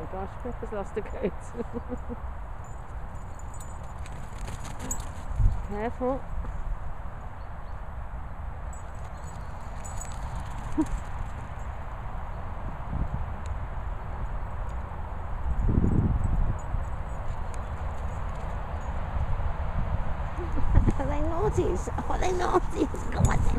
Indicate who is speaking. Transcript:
Speaker 1: gosh, Pepper's lost a coat. Careful.
Speaker 2: Are they naughties? Are they naughties? Come on then.